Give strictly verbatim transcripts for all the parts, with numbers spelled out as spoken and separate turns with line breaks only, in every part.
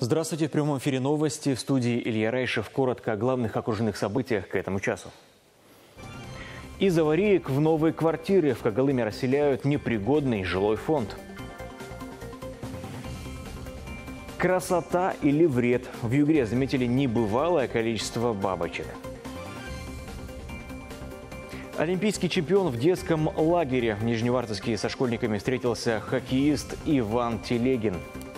Здравствуйте. В прямом эфире новости. В студии Илья Райшев. Коротко о главных окружных событиях к этому часу. Из авариек в новые квартиры в Когалыме расселяют непригодный жилой фонд. Красота или вред? В Югре заметили небывалое количество бабочек. Олимпийский чемпион в детском лагере. В Нижневартовске со школьниками встретился хоккеист Иван Телегин.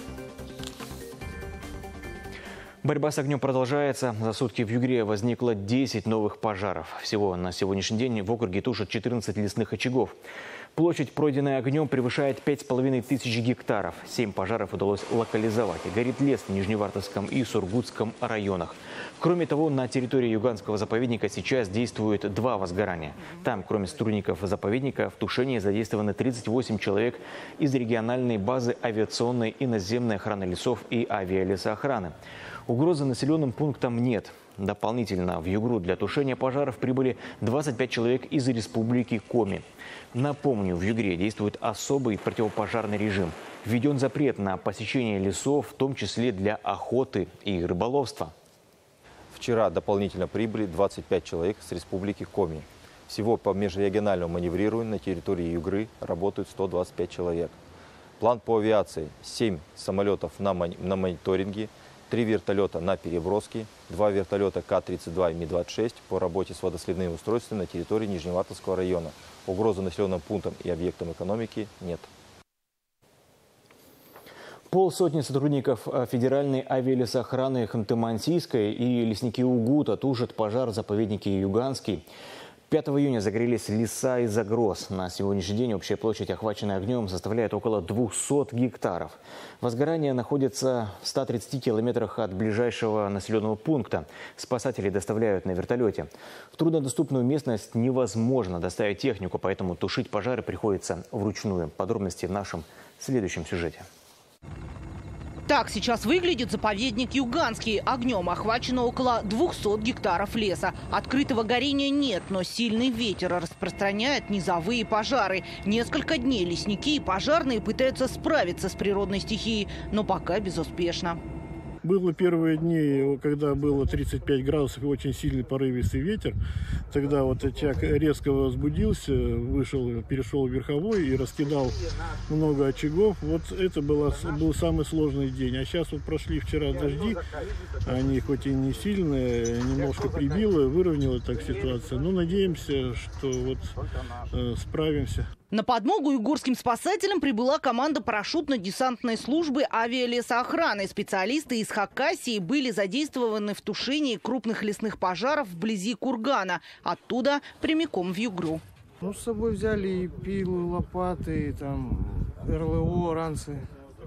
Борьба с огнем продолжается. За сутки в Югре возникло десять новых пожаров. Всего на сегодняшний день в округе тушат четырнадцать лесных очагов. Площадь, пройденная огнем, превышает пять с половиной тысяч гектаров. Семь пожаров удалось локализовать. Горит лес в Нижневартовском и Сургутском районах. Кроме того, на территории Юганского заповедника сейчас действует два возгорания. Там, кроме сотрудников заповедника, в тушении задействованы тридцать восемь человек из региональной базы авиационной и наземной охраны лесов и авиалесоохраны. Угрозы населенным пунктам нет. Дополнительно в Югру для тушения пожаров прибыли двадцать пять человек из республики Коми. Напомню, в Югре действует особый противопожарный режим. Введен запрет на посещение лесов, в том числе для охоты и рыболовства.
Вчера дополнительно прибыли двадцать пять человек с республики Коми. Всего по межрегиональному маневрированию на территории Югры работают сто двадцать пять человек. План по авиации: семь самолетов на, мон на мониторинге, три вертолета на переброске, два вертолета К тридцать два и Ми двадцать шесть по работе с водосливными устройствами на территории Нижневартовского района. Угрозы населенным пунктам и объектам экономики нет.
Полсотни сотрудников Федеральной авиалесоохраны Ханты-Мансийской и лесники УГУТа тушат пожар в заповеднике Юганский. пятого июня загорелись леса из-за гроз. На сегодняшний день общая площадь, охваченная огнем, составляет около двухсот гектаров. Возгорание находится в ста тридцати километрах от ближайшего населенного пункта. Спасатели доставляют на вертолете. В труднодоступную местность невозможно доставить технику, поэтому тушить пожары приходится вручную. Подробности в нашем следующем сюжете.
Так сейчас выглядит заповедник Юганский. Огнем охвачено около двухсот гектаров леса. Открытого горения нет, но сильный ветер распространяет низовые пожары. Несколько дней лесники и пожарные пытаются справиться с природной стихией, но пока безуспешно.
Было первые дни, когда было тридцать пять градусов и очень сильный порывистый ветер. Тогда вот очаг резко возбудился, вышел, перешел в верховой и раскидал много очагов. Вот это было, был самый сложный день. А сейчас вот прошли вчера дожди, они хоть и не сильные, немножко прибило, выровняла так ситуация. Но надеемся, что вот э, справимся.
На подмогу югорским спасателям прибыла команда парашютно-десантной службы авиалесоохраны. Специалисты из Хакасии были задействованы в тушении крупных лесных пожаров вблизи кургана. Оттуда прямиком в Югру.
Ну, с собой взяли и пилы, лопаты, там, эр эл о, ранцы,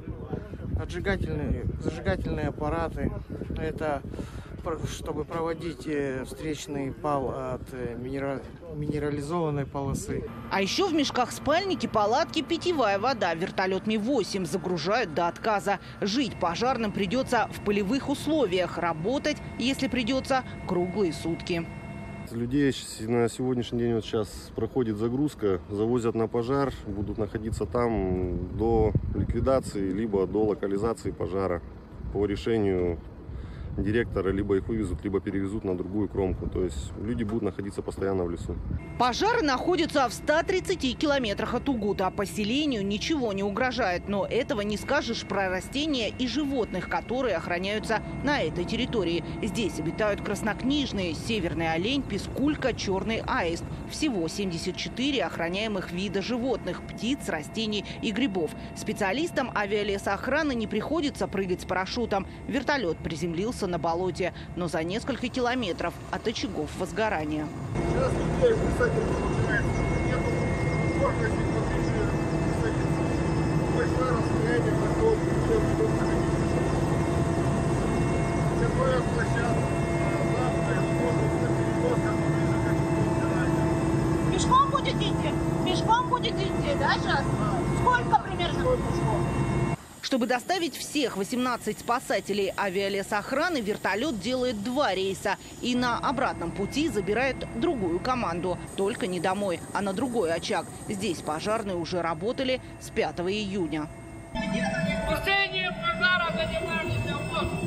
отжигательные, зажигательные аппараты. Это чтобы проводить встречный пал от минерализованной полосы.
А еще в мешках спальники, палатки, питьевая вода. Вертолет Ми восемь загружают до отказа. Жить пожарным придется в полевых условиях. Работать, если придется, круглые сутки.
Людей на сегодняшний день вот сейчас проходит загрузка, завозят на пожар, будут находиться там до ликвидации, либо до локализации пожара по решению директора, либо их вывезут, либо перевезут на другую кромку. То есть люди будут находиться постоянно в лесу.
Пожары находятся в ста тридцати километрах от Угута. Поселению ничего не угрожает. Но этого не скажешь про растения и животных, которые охраняются на этой территории. Здесь обитают краснокнижные: северный олень, пискулька, черный аист. Всего семьдесят четыре охраняемых вида животных, птиц, растений и грибов. Специалистам авиалесоохраны не приходится прыгать с парашютом. Вертолет приземлился на болоте, но за несколько километров от очагов возгорания.
Сейчас людей, кстати, получается, нету возможности поближе садиться. Большое расстояние готов, где будут находиться. Такое площадка, завтра может на перевозках поближе к очагу возгорания.
Пешком будете идти? Пешком будете идти, да, сейчас? Сколько примерно? Пешком.
Чтобы доставить всех восемнадцать спасателей авиалесоохраны, вертолет делает два рейса. И на обратном пути забирает другую команду. Только не домой, а на другой очаг. Здесь пожарные уже работали с пятого июня.
Тушением пожара занимаемся.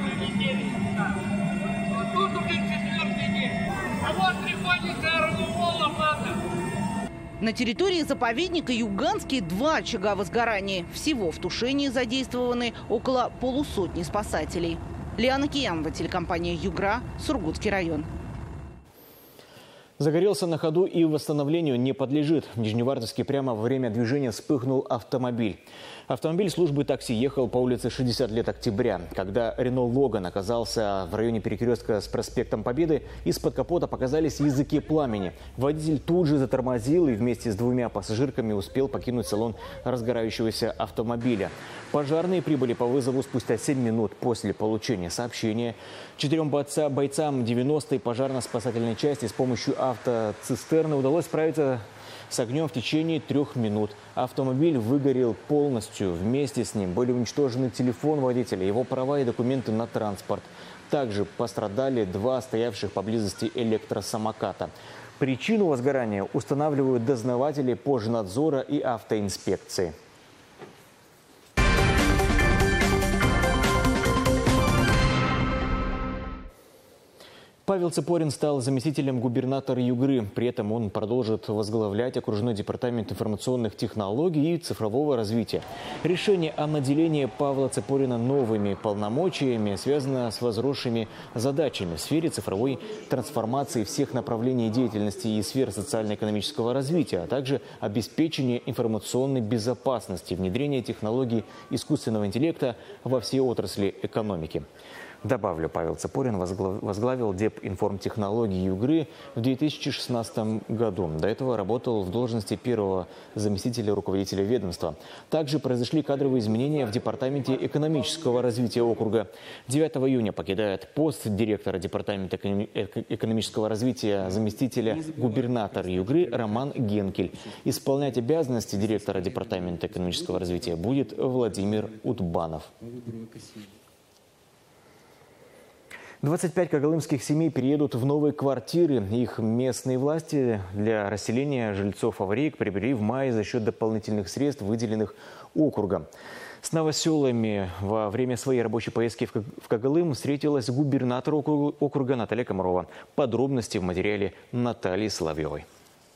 прилетели сюда. Вот тут уже четвертый день. А вот приходит эр эл о лопата.
На территории заповедника Юганский два очага возгорания. Всего в тушении задействованы около полусотни спасателей. Лиана Киянова, телекомпания «Югра», Сургутский район.
Загорелся на ходу и восстановлению не подлежит. В Нижневартовске прямо во время движения вспыхнул автомобиль. Автомобиль службы такси ехал по улице шестьдесят лет октября. Когда Рено Логан оказался в районе перекрестка с проспектом Победы, из-под капота показались языки пламени. Водитель тут же затормозил и вместе с двумя пассажирками успел покинуть салон разгорающегося автомобиля. Пожарные прибыли по вызову спустя семь минут после получения сообщения. Четырем бойцам девяностой пожарно-спасательной части с помощью автоцистерны удалось справиться с огнем в течение трех минут. Автомобиль выгорел полностью. Вместе с ним были уничтожены телефон водителя, его права и документы на транспорт. Также пострадали два стоявших поблизости электросамоката. Причину возгорания устанавливают дознаватели Пожнадзора и автоинспекции. Павел Цепорин стал заместителем губернатора Югры. При этом он продолжит возглавлять окружной департамент информационных технологий и цифрового развития. Решение о наделении Павла Цепорина новыми полномочиями связано с возросшими задачами в сфере цифровой трансформации всех направлений деятельности и сфер социально-экономического развития, а также обеспечения информационной безопасности, внедрения технологий искусственного интеллекта во все отрасли экономики. Добавлю, Павел Цепорин возглавил Депинформтехнологии Югры в две тысячи шестнадцатом году. До этого работал в должности первого заместителя руководителя ведомства. Также произошли кадровые изменения в Департаменте экономического развития округа. девятого июня покидает пост директора Департамента экономического развития заместителя губернатора Югры Роман Генкель. Исполнять обязанности директора Департамента экономического развития будет Владимир Утбанов. двадцать пять когалымских семей переедут в новые квартиры. Их местные власти для расселения жильцов аварийк приобрели в мае за счет дополнительных средств, выделенных округом. С новоселами во время своей рабочей поездки в Когалым встретилась губернатор округа Наталья Комарова. Подробности в материале Натальи Соловьевой.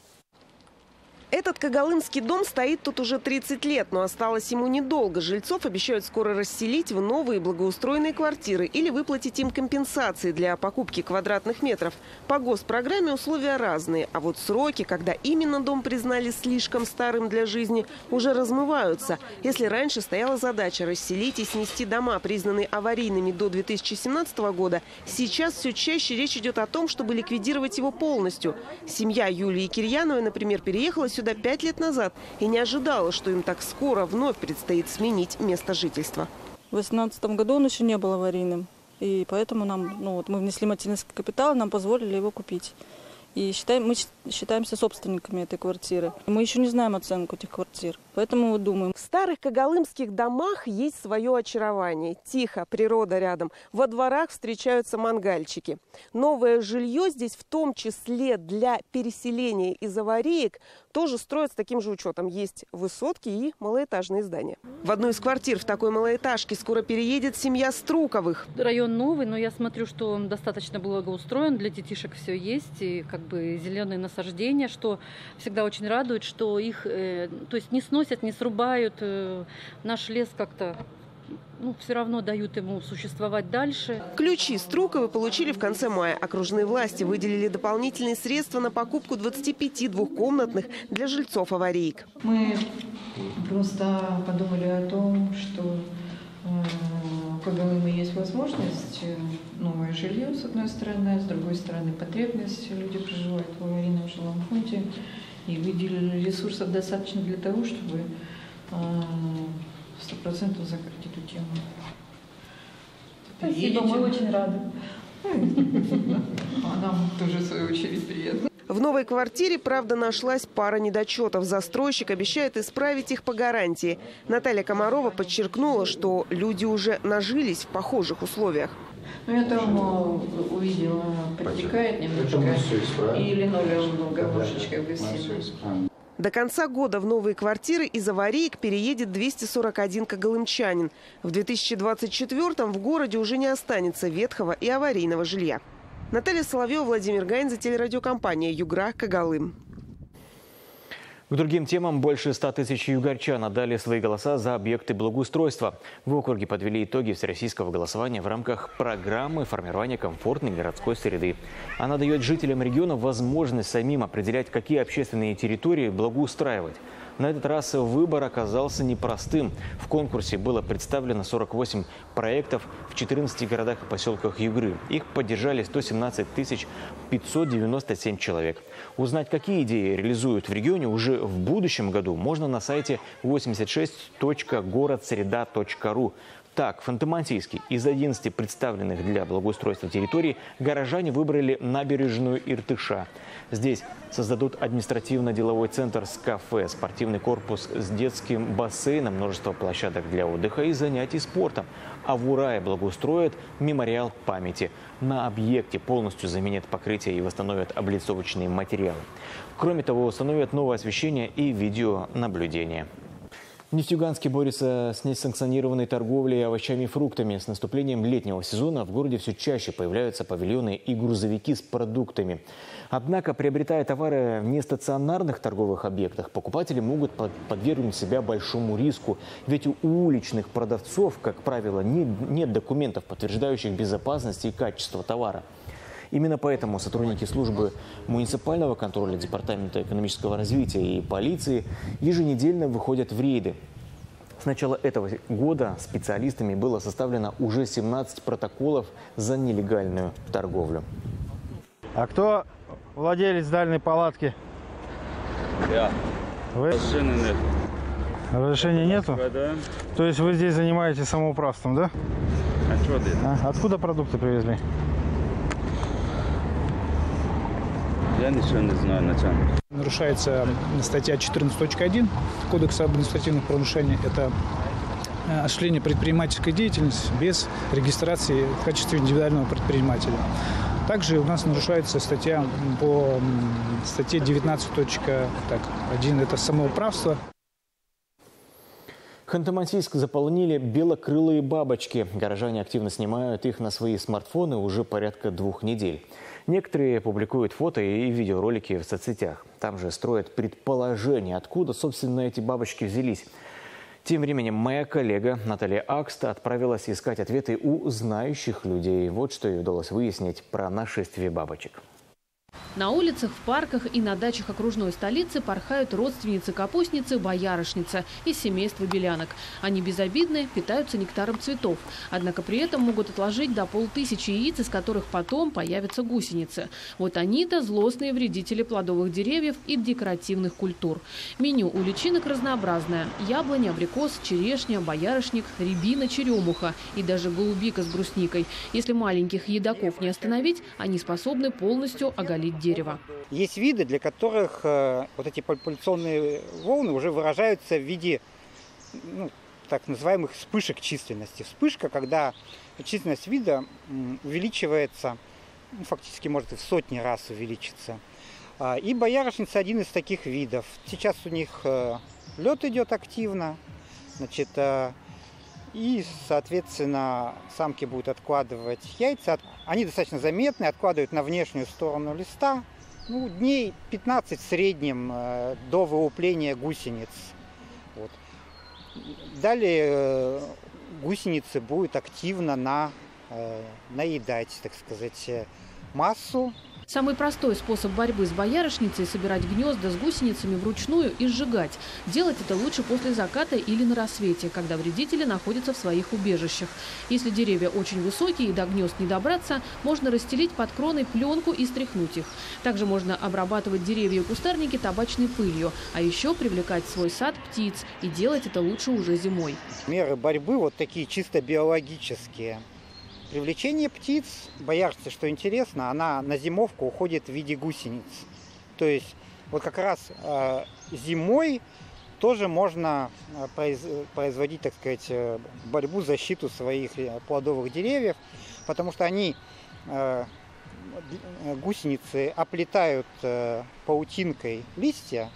Этот когалымский дом стоит тут уже тридцать лет, но осталось ему недолго. Жильцов обещают скоро расселить в новые благоустроенные квартиры или выплатить им компенсации для покупки квадратных метров. По госпрограмме условия разные, а вот сроки, когда именно дом признали слишком старым для жизни, уже размываются. Если раньше стояла задача расселить и снести дома, признанные аварийными до две тысячи семнадцатого года, сейчас все чаще речь идет о том, чтобы ликвидировать его полностью. Семья Юлии Кирьяновой, например, переехала сюда сюда пять лет назад и не ожидала, что им так скоро вновь предстоит сменить место жительства.
В две тысячи восемнадцатом году он еще не был аварийным, и поэтому нам, ну, вот мы внесли материнский капитал, нам позволили его купить. И считаем, мы считаемся собственниками этой квартиры. Мы еще не знаем оценку этих квартир, поэтому вот думаем.
В старых когалымских домах есть свое очарование. Тихо, природа рядом. Во дворах встречаются мангальчики. Новое жилье здесь, в том числе для переселения из авариек, тоже строят с таким же учетом. Есть высотки и малоэтажные здания. В одну из квартир в такой малоэтажке скоро переедет семья Струковых.
Район новый, но я смотрю, что он достаточно благоустроен. Для детишек все есть. И как бы зеленые насаждения, что всегда очень радует, что их э, то есть не сносят, не срубают. Э, наш лес как-то... Ну, все равно дают ему существовать дальше.
Ключи Струковы получили в конце мая. Окружные власти выделили дополнительные средства на покупку двадцати пяти двухкомнатных для жильцов аварийк.
Мы просто подумали о том, что у Когалыма есть возможность новое жилье, с одной стороны, а с другой стороны потребность. Люди проживают в аварийном жилом фонде и выделили ресурсов достаточно для того, чтобы сто процентов закрыть эту тему.
Спасибо, мы очень рады.
А нам тоже, в свою очередь, приятно.
В новой квартире, правда, нашлась пара недочетов. Застройщик обещает исправить их по гарантии. Наталья Комарова подчеркнула, что люди уже нажились в похожих условиях.
Ну, я там увидела, протекает немножко, и линолеум немножечко высели.
До конца года в новые квартиры из авариек переедет двести сорок один когалымчанин. В две тысячи двадцать четвёртом в городе уже не останется ветхого и аварийного жилья. Наталья Соловьева, Владимир Гаинза, телерадиокомпания «Югра», Когалым.
К другим темам больше ста тысяч югорчан отдали свои голоса за объекты благоустройства. В округе подвели итоги всероссийского голосования в рамках программы формирования комфортной городской среды. Она дает жителям региона возможность самим определять, какие общественные территории благоустраивать. На этот раз выбор оказался непростым. В конкурсе было представлено сорок восемь проектов в четырнадцати городах и поселках Югры. Их поддержали сто семнадцать тысяч пятьсот девяносто семь человек. Узнать, какие идеи реализуют в регионе уже в будущем году, можно на сайте восемьдесят шесть точка город среда точка ру. Так, в Ханты-Мансийске из одиннадцати представленных для благоустройства территорий горожане выбрали набережную Иртыша. Здесь создадут административно-деловой центр с кафе, спортивный корпус с детским бассейном, множество площадок для отдыха и занятий спортом. А в Урае благоустроят мемориал памяти. На объекте полностью заменят покрытие и восстановят облицовочные материалы. Кроме того, установят новое освещение и видеонаблюдение. Нефтьюганске борется с несанкционированной торговлей овощами и фруктами. С наступлением летнего сезона в городе все чаще появляются павильоны и грузовики с продуктами. Однако, приобретая товары в нестационарных торговых объектах, покупатели могут подвергнуть себя большому риску. Ведь у уличных продавцов, как правило, нет документов, подтверждающих безопасность и качество товара. Именно поэтому сотрудники службы муниципального контроля, Департамента экономического развития и полиции еженедельно выходят в рейды. С начала этого года специалистами было составлено уже семнадцать протоколов за нелегальную торговлю.
А кто владелец дальней палатки?
Я.
Вы?
Разрешения нет.
Разрешения нету?
Да.
То есть вы здесь занимаетесь самоуправством, да?
А что ты?
А, откуда продукты привезли?
Я ничего не знаю, начальник.
Нарушается статья четырнадцать точка один Кодекса об административных правонарушениях. Это осуществление предпринимательской деятельности без регистрации в качестве индивидуального предпринимателя. Также у нас нарушается статья по статье девятнадцать точка один. Это самоуправство.
Ханты-Мансийск заполнили белокрылые бабочки. Горожане активно снимают их на свои смартфоны уже порядка двух недель. Некоторые публикуют фото и видеоролики в соцсетях. Там же строят предположения, откуда, собственно, эти бабочки взялись. Тем временем моя коллега Наталья Акста отправилась искать ответы у знающих людей. Вот что ей удалось выяснить про нашествие бабочек.
На улицах, в парках и на дачах окружной столицы порхают родственницы-капустницы-боярышницы из семейства белянок. Они безобидны, питаются нектаром цветов. Однако при этом могут отложить до полтысячи яиц, из которых потом появятся гусеницы. Вот они-то злостные вредители плодовых деревьев и декоративных культур. Меню у личинок разнообразное. Яблоня, абрикос, черешня, боярышник, рябина, черемуха и даже голубика с брусникой. Если маленьких едоков не остановить, они способны полностью оголить дерево.
Есть виды, для которых э, вот эти популяционные волны уже выражаются в виде ну, так называемых вспышек численности. Вспышка, когда численность вида увеличивается, ну, фактически может и в сотни раз увеличиться. И боярышница один из таких видов. Сейчас у них э, лед идет активно, значит, э, и, соответственно, самки будут откладывать яйца. Они достаточно заметны, откладывают на внешнюю сторону листа. Ну, дней пятнадцать в среднем э, до вылупления гусениц. Вот. Далее э, гусеницы будут активно на, э, наедать, так сказать, массу.
Самый простой способ борьбы с боярышницей – собирать гнезда с гусеницами вручную и сжигать. Делать это лучше после заката или на рассвете, когда вредители находятся в своих убежищах. Если деревья очень высокие и до гнезд не добраться, можно расстелить под кроной пленку и стряхнуть их. Также можно обрабатывать деревья и кустарники табачной пылью, а еще привлекать в свой сад птиц. И делать это лучше уже зимой.
Меры борьбы вот такие чисто биологические. Привлечение птиц, боярышница, что интересно, она на зимовку уходит в виде гусениц. То есть вот как раз э, зимой тоже можно произ, производить, так сказать, борьбу, защиту своих плодовых деревьев, потому что они, э, гусеницы, оплетают э, паутинкой листья,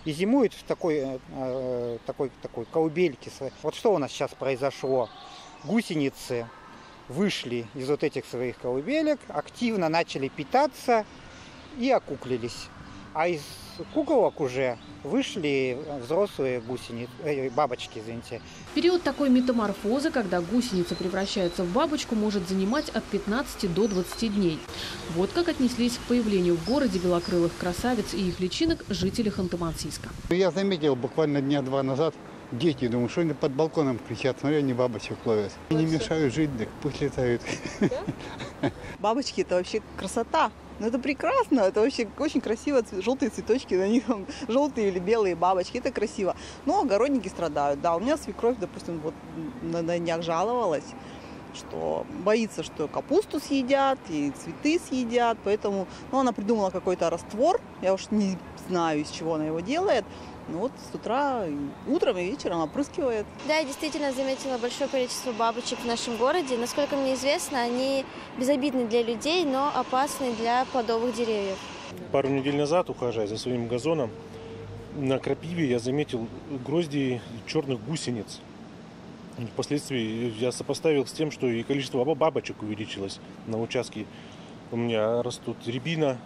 и зимуют в такой, э, такой, такой колыбельке. Вот что у нас сейчас произошло? Гусеницы вышли из вот этих своих колыбелек, активно начали питаться и окуклились. А из куколок уже вышли взрослые гусеницы, э, бабочки, извините.
Период такой метаморфозы, когда гусеница превращается в бабочку, может занимать от пятнадцати до двадцати дней. Вот как отнеслись к появлению в городе белокрылых красавиц и их личинок жители Ханты-Мансийска.
Я заметил буквально дня два назад, дети, думаю, что они под балконом кричат, смотрю, они бабочек ловят. Не мешают жить, так пусть летают.
Бабочки – это вообще красота. Ну, это прекрасно, это вообще очень красиво, желтые цветочки, на них там желтые или белые бабочки, это красиво. Но огородники страдают, да, у меня свекровь, допустим, вот на, на днях жаловалась, что боится, что капусту съедят и цветы съедят, поэтому, ну, она придумала какой-то раствор, я уж не знаю, из чего она его делает. Ну вот с утра, утром и вечером опрыскивает.
Да, я действительно заметила большое количество бабочек в нашем городе. Насколько мне известно, они безобидны для людей, но опасны для плодовых деревьев.
Пару недель назад, ухаживая за своим газоном, на крапиве я заметил грозди черных гусениц. Впоследствии я сопоставил с тем, что и количество бабочек увеличилось на участке. У меня растут рябина,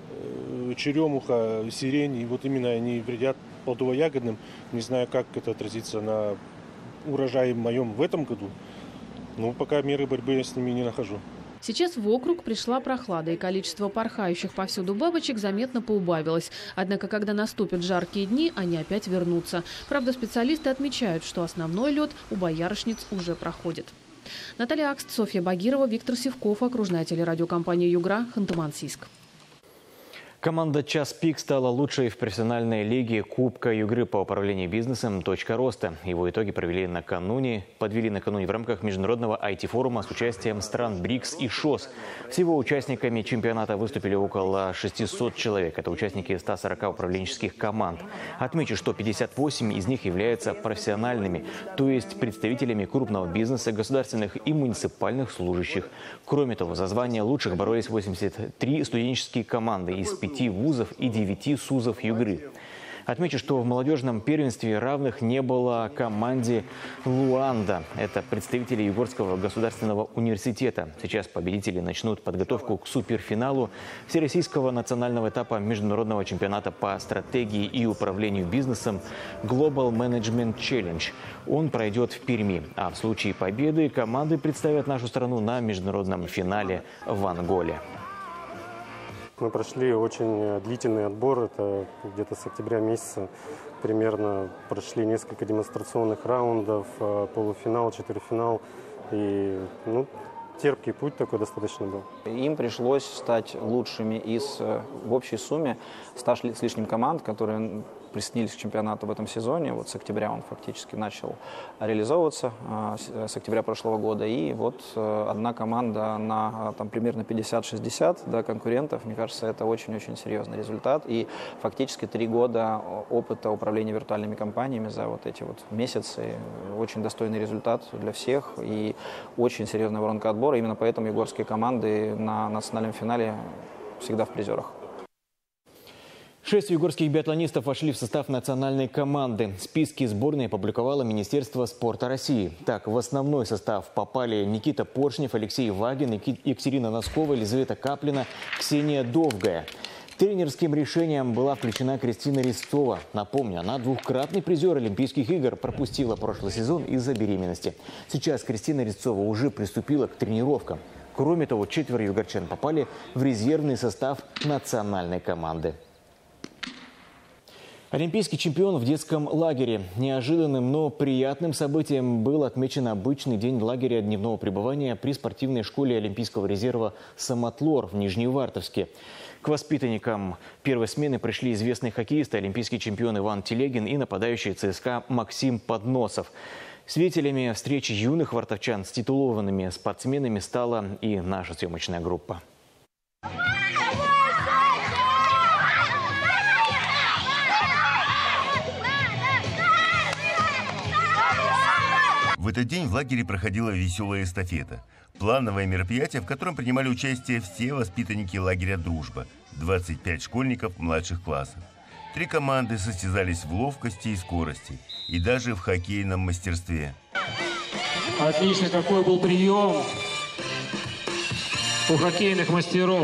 черемуха, сирень, и вот именно они вредят плодово-ягодным. Не знаю, как это отразится на урожае моем в этом году, но пока меры борьбы я с ними не нахожу.
Сейчас в округ пришла прохлада, и количество порхающих повсюду бабочек заметно поубавилось. Однако, когда наступят жаркие дни, они опять вернутся. Правда, специалисты отмечают, что основной лед у боярышниц уже проходит. Наталья Акст, Софья Багирова, Виктор Сивков, окружная телерадиокомпания «Югра», Ханты-Мансийск.
Команда «Час пик» стала лучшей в профессиональной лиге Кубка Югры по управлению бизнесом «Точка роста». Его итоги провели накануне, подвели накануне в рамках международного ай ти-форума с участием стран БРИКС и ШОС. Всего участниками чемпионата выступили около шестисот человек. Это участники ста сорока управленческих команд. Отмечу, что пятьдесят восемь из них являются профессиональными, то есть представителями крупного бизнеса, государственных и муниципальных служащих. Кроме того, за звание лучших боролись восемьдесят три студенческие команды из пяти вузов и девяти СУЗов Югры. Отмечу, что в молодежном первенстве равных не было команде «Луанда». Это представители Югорского государственного университета. Сейчас победители начнут подготовку к суперфиналу Всероссийского национального этапа международного чемпионата по стратегии и управлению бизнесом Global Management Challenge. Он пройдет в Перми. А в случае победы команды представят нашу страну на международном финале в Анголе.
Мы прошли очень длительный отбор, это где-то с октября месяца примерно прошли несколько демонстрационных раундов, полуфинал, четвертьфинал. И ну, терпкий путь такой достаточно был.
Им пришлось стать лучшими из в общей сумме ста с лишним команд, которые присоединились к чемпионату в этом сезоне. Вот с октября он фактически начал реализовываться, с октября прошлого года. И вот одна команда на там, примерно пятьдесят-шестьдесят да, конкурентов. Мне кажется, это очень-очень серьезный результат. И фактически три года опыта управления виртуальными компаниями за вот эти вот месяцы. Очень достойный результат для всех и очень серьезная воронка отбора. Именно поэтому югорские команды на национальном финале всегда в призерах.
Шесть югорских биатлонистов вошли в состав национальной команды. Списки сборной опубликовало Министерство спорта России. Так, в основной состав попали Никита Поршнев, Алексей Вагин, Екатерина Носкова, Елизавета Каплина, Ксения Довгая. Тренерским решением была включена Кристина Резцова. Напомню, она двукратный призер Олимпийских игр, пропустила прошлый сезон из-за беременности. Сейчас Кристина Резцова уже приступила к тренировкам. Кроме того, четверо югорчан попали в резервный состав национальной команды. Олимпийский чемпион в детском лагере. Неожиданным, но приятным событием был отмечен обычный день лагеря дневного пребывания при спортивной школе Олимпийского резерва «Самотлор» в Нижневартовске. К воспитанникам первой смены пришли известные хоккеисты, олимпийский чемпион Иван Телегин и нападающий ЦСКА Максим Подносов. Свидетелями встречи юных вартовчан с титулованными спортсменами стала и наша съемочная группа.
В этот день в лагере проходила веселая эстафета. Плановое мероприятие, в котором принимали участие все воспитанники лагеря «Дружба» – двадцать пять школьников младших классов. Три команды состязались в ловкости и скорости, и даже в хоккейном мастерстве.
Отлично, какой был прием у хоккейных мастеров.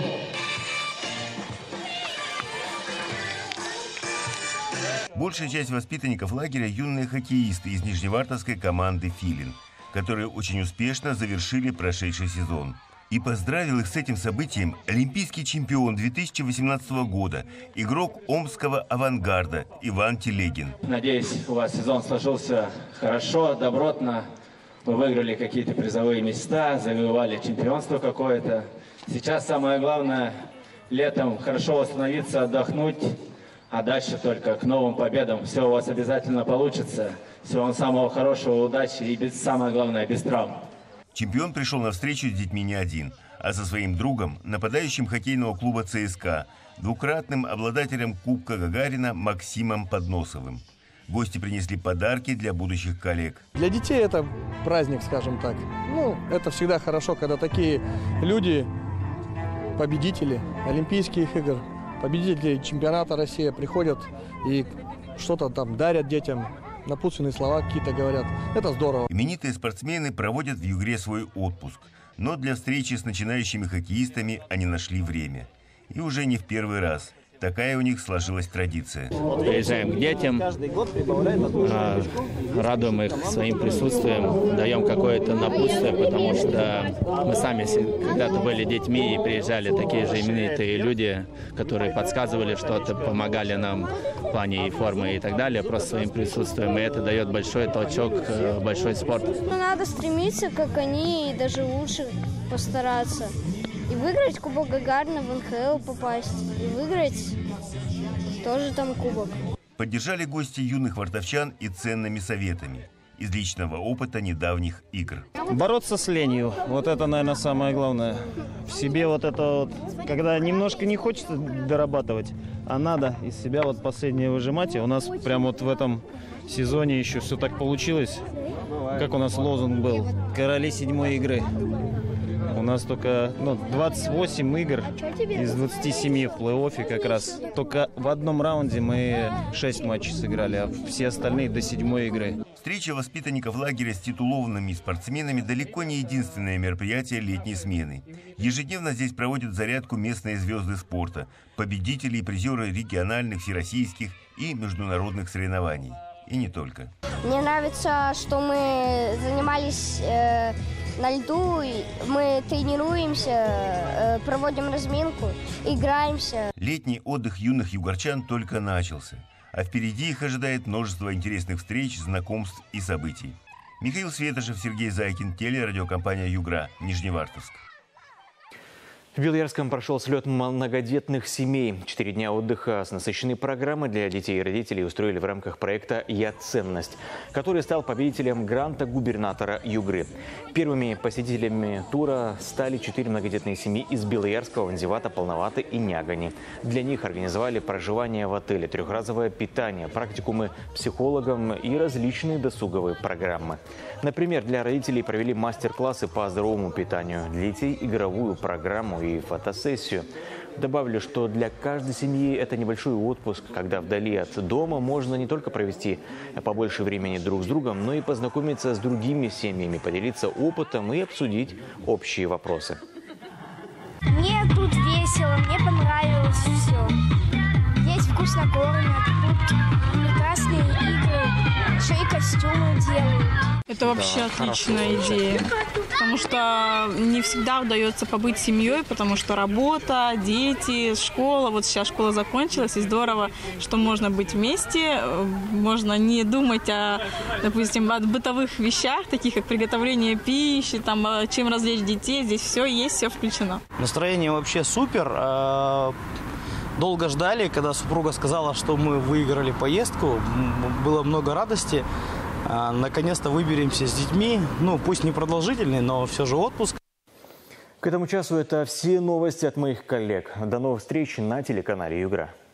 Большая часть воспитанников лагеря – юные хоккеисты из нижневартовской команды «Филин», которые очень успешно завершили прошедший сезон. И поздравил их с этим событием олимпийский чемпион две тысячи восемнадцатого года, игрок омского «Авангарда» Иван Телегин.
Надеюсь, у вас сезон сложился хорошо, добротно. Вы выиграли какие-то призовые места, завоевали чемпионство какое-то. Сейчас самое главное – летом хорошо восстановиться, отдохнуть, а дальше только к новым победам. Все у вас обязательно получится. Всего вам самого хорошего, удачи и, без, самое главное, без травм.
Чемпион пришел на встречу с детьми не один, а со своим другом, нападающим хоккейного клуба ЦСКА, двукратным обладателем Кубка Гагарина Максимом Подносовым. Гости принесли подарки для будущих коллег.
Для детей это праздник, скажем так. Ну, это всегда хорошо, когда такие люди, победители Олимпийских игр, победители чемпионата России приходят и что-то там дарят детям. Напутственные слова какие-то говорят. Это здорово.
Именитые спортсмены проводят в Югре свой отпуск. Но для встречи с начинающими хоккеистами они нашли время. И уже не в первый раз. Такая у них сложилась традиция.
Приезжаем к детям, радуем их своим присутствием, даем какое-то напутствие, потому что мы сами когда-то были детьми и приезжали такие же именитые люди, которые подсказывали что-то, помогали нам в плане и формы и так далее, просто своим присутствием. И это дает большой толчок, большой спорт.
Ну, надо стремиться, как они, и даже лучше постараться. И выиграть Кубок Гагарина, в эн ха эл попасть. И выиграть тоже там кубок.
Поддержали гости юных вартовчан и ценными советами из личного опыта недавних игр.
Бороться с ленью. Вот это, наверное, самое главное. В себе вот это вот, когда немножко не хочется дорабатывать, а надо из себя вот последнее выжимать. И у нас прям вот в этом сезоне еще все так получилось. Как у нас лозунг был? Короли седьмой игры. У нас только ну, двадцать восемь игр из двадцати семи в плей-оффе как раз. Только в одном раунде мы шесть матчей сыграли, а все остальные до седьмой игры.
Встреча воспитанников лагеря с титулованными спортсменами далеко не единственное мероприятие летней смены. Ежедневно здесь проводят зарядку местные звезды спорта, победители и призеры региональных, всероссийских и международных соревнований. И не только.
Мне нравится, что мы занимались э, на льду, мы тренируемся, э, проводим разминку, играемся.
Летний отдых юных югорчан только начался, а впереди их ожидает множество интересных встреч, знакомств и событий. Михаил Светошев, Сергей Зайкин, телерадиокомпания «Югра», Нижневартовск.
В Белоярском прошел слет многодетных семей. Четыре дня отдыха с насыщенной программой для детей и родителей устроили в рамках проекта «Я ценность», который стал победителем гранта губернатора Югры. Первыми посетителями тура стали четыре многодетные семьи из Белоярского, Ванзивата, Полноваты и Нягани. Для них организовали проживание в отеле, трехразовое питание, практикумы психологам и различные досуговые программы. Например, для родителей провели мастер-классы по здоровому питанию, для детей игровую программу и фотосессию. Добавлю, что для каждой семьи это небольшой отпуск, когда вдали от дома можно не только провести побольше времени друг с другом, но и познакомиться с другими семьями, поделиться опытом и обсудить общие вопросы.
Мне тут весело, мне понравилось все. Здесь вкусно кормят, тут прекрасные игры, еще и костюмы делают.
Это вообще
Да,
отличная
хорошо.
идея, потому что не всегда удается побыть семьей, потому что работа, дети, школа. Вот сейчас школа закончилась, и здорово, что можно быть вместе, можно не думать о, допустим, о бытовых вещах, таких как приготовление пищи, там, чем развлечь детей. Здесь все есть, все включено.
Настроение вообще супер. Долго ждали, когда супруга сказала, что мы выиграли поездку. Было много радости. Наконец-то выберемся с детьми. Ну, пусть не продолжительный, но все же отпуск.
К этому часу это все новости от моих коллег. До новых встреч на телеканале «Югра».